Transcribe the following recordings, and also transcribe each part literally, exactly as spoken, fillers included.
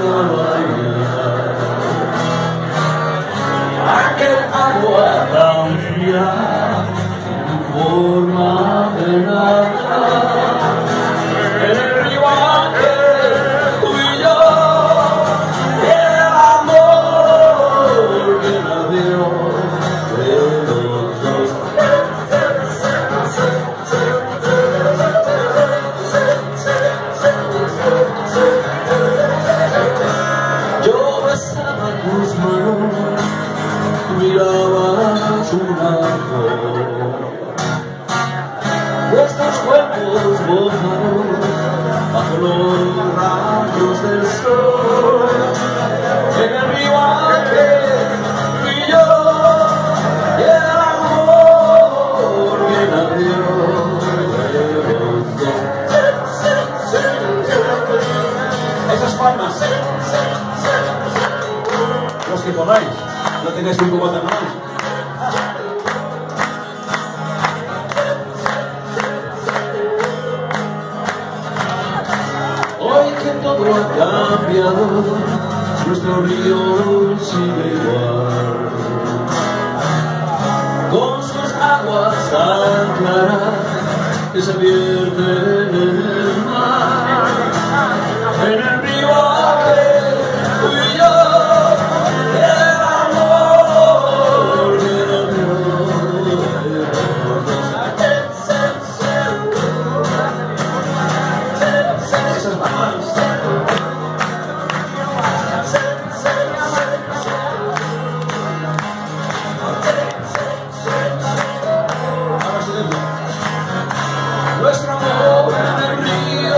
bailar. Aquel agua tan fría en forma de nada, en el río aquel tú y yo, y el amor que nació de los dos. Yo besaba tus manos, mirabas una flor, nuestros cuerpos botaron bajo los rayos del sol, en el río aquel tú y yo, y el amor que nació de los dos. Esas palmas, los que podáis, no tengáis un poco de manos. Hoy que todo ha cambiado, nuestro río sigue igual, con sus aguas tan claras que se vierten en el mar, en el río aquel tú y yo. Nuestro amor en el río,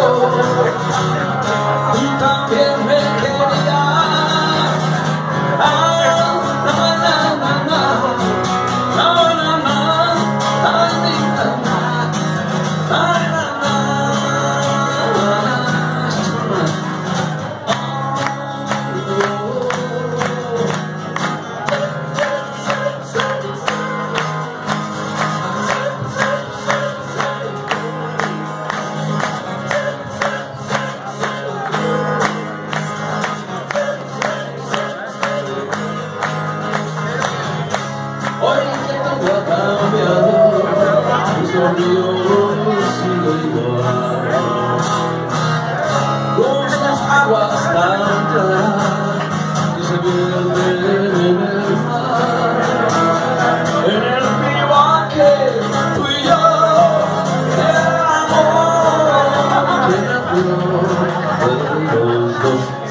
tú también me querías. Ah, na, na, na, na, na, na, na, ay, na, na, ay, na, na. Hoy que todo ha cambiado, nuestro río sigue igual, con sus aguas tan claras que se vierten en el mar, en el río aquel tú y yo, el amor que nació de los dos.